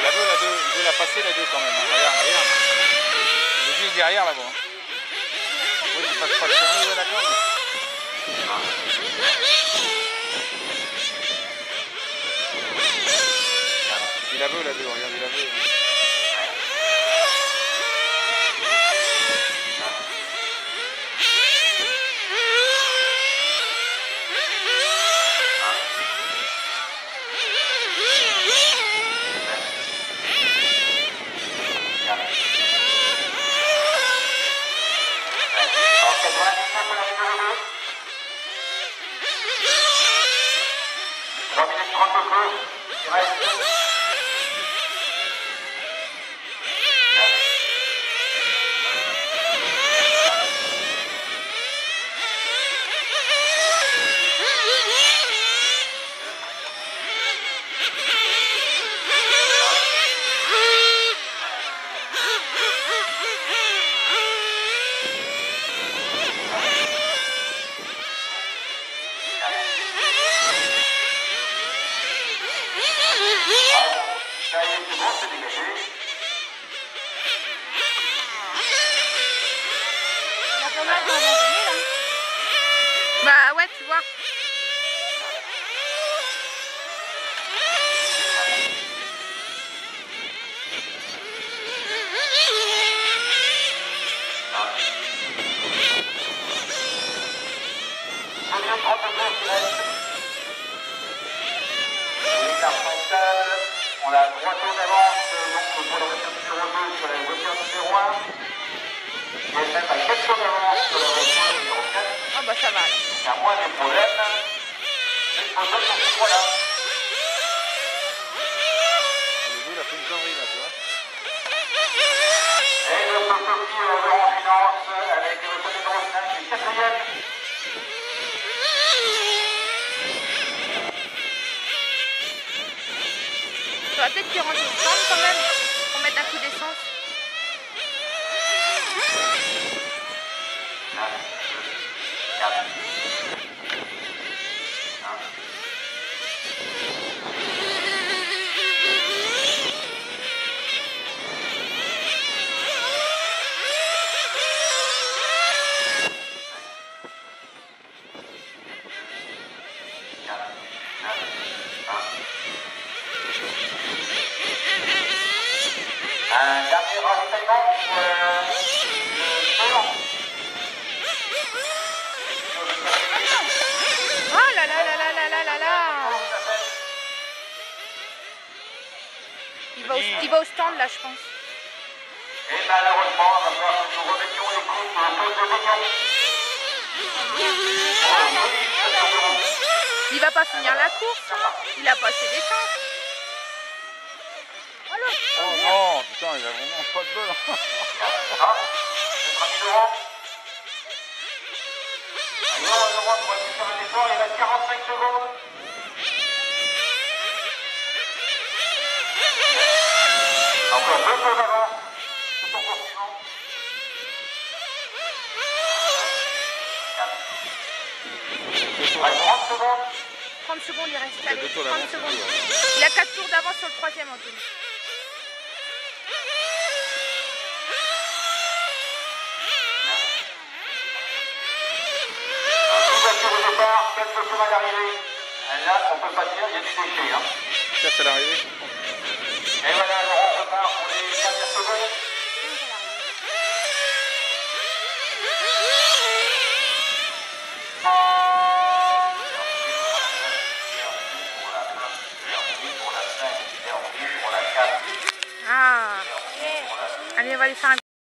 la veut la 2, il veut la passer la 2 quand même. Hein. Regarde, regarde. Il est juste derrière là-bas. Oui, il passe pas de chemin, ouais, d'accord. Il la veut la 2, regarde, il la veut. Bah ouais, tu vois. On a 3 tours d'avance donc pour la voiture numéro 2 sur la voiture numéro 1. Et même à 4 tours d'avance sur la voiture numéro 4. Ah bah ça va alors. Il y a moins de problèmes. Les photos sont toutes voilà. Il a fait une connerie là, tu vois. Et le Sophie en finance avec le numéro 5 et 4e. Faudra peut-être qu'il rentre au stand quand même, pour mettre un coup d'essence. Un dernier ravitaillement pour Oh là là là là là là là là. Il va au stand là, je pense. Et malheureusement, il va falloir que nous remettions les coupes au poste de Vignon. Il va pas finir la course, hein. Il a passé des chances. Oh non, putain, il a vraiment pas de bol. Ce sera 1000 €. Alors, on va pouvoir faire un effort, il reste 45 secondes. Encore 2 tours d'avance. C'est ton poursuivant. 30 secondes. 30 secondes, il reste. Allez, 30 tours d'avance, secondes. Il a 4 tours d'avance sur le 3e, Anthony. Au départ, 4 sur le chemin d'arrivée. Là, on peut pas dire, il y a du déchet. Hein. 4 à l'arrivée. Et voilà, alors on repart pour les dernières secondes. Ah. Allez, on va aller faire un